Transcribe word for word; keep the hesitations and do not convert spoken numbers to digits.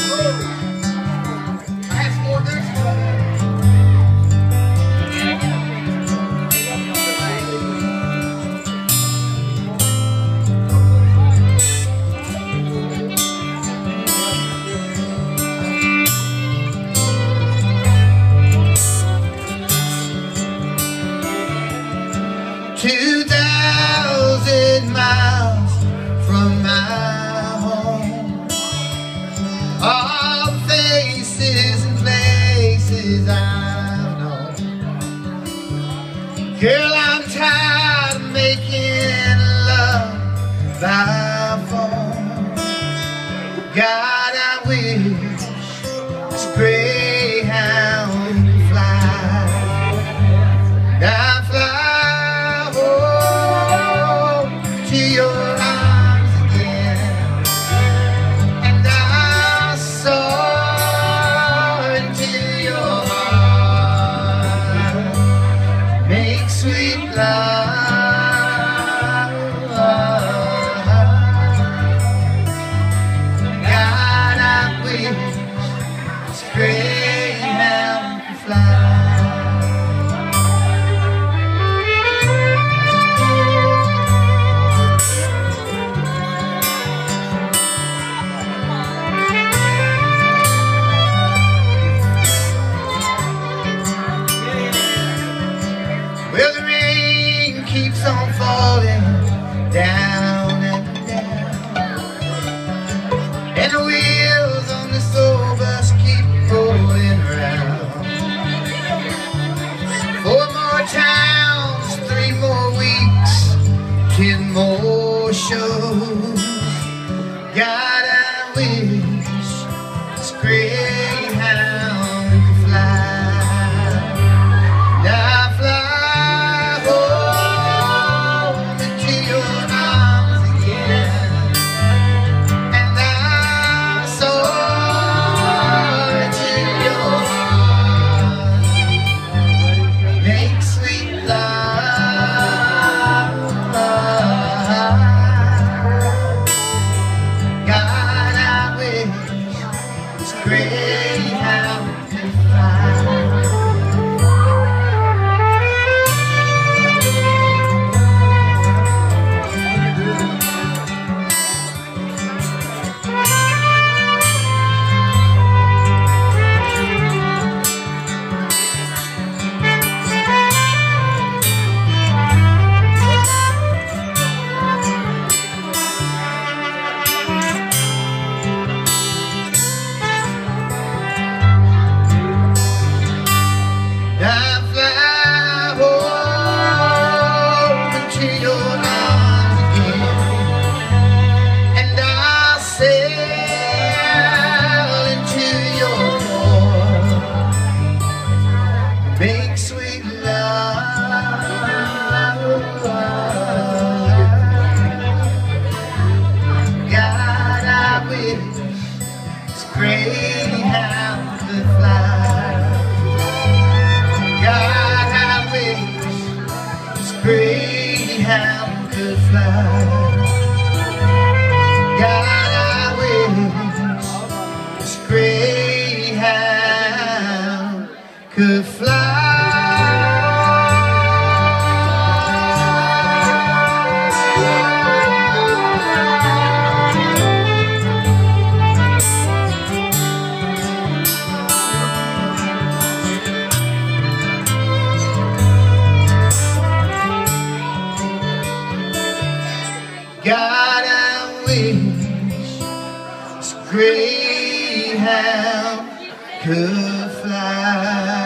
Two thousand miles from my home, all faces and places I've known. Girl, I'm tired of making love by phone. God, I wish this Greyhound could fly. I fly to your arms again, and I'll soar into your heart, make sweet love. God, I wish this Greyhound could fly. Well, the rain keeps on falling down and down, and the wheels on this old bus keep rolling around. Four more towns, three more weeks, ten more shows. God, I wish this Greyhound could fly. Greyhound can fly. I fly home into your arms again, and I'll sail into your port, make sweet love. God, I wish this Greyhound could fly. God, I wish this Greyhound could fly. God, I wish this Greyhound could fly. God, I wish this Greyhound could fly.